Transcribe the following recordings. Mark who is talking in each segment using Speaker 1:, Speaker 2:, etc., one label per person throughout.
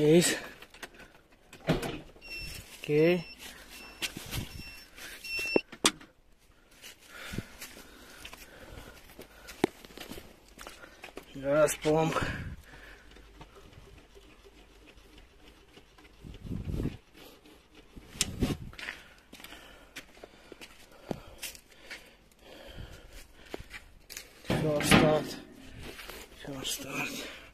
Speaker 1: case. Okay. Gas pump. Short start. Short start.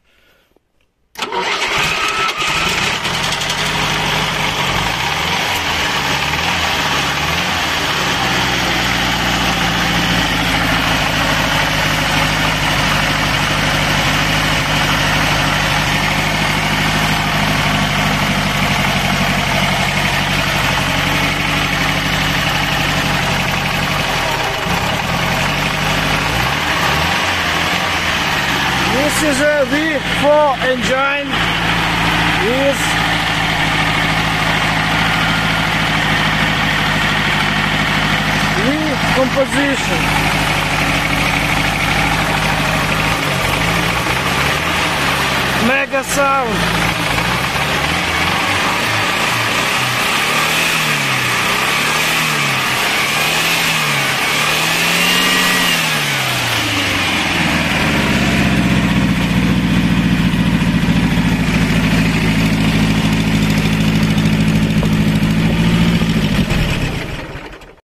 Speaker 1: This is a V4 engine with V-composition. Mega sound.